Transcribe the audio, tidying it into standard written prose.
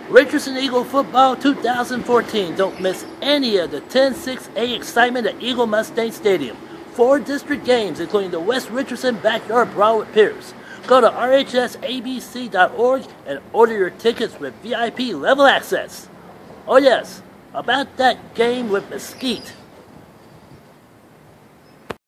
Richardson Eagle Football 2014. Don't miss any of the 10-6A excitement at Eagle Mustang Stadium. 4 district games, including the West Richardson Backyard Brawl with Pierce. Go to rhsabc.org and order your tickets with VIP level access. Oh yes, about that game with Mesquite.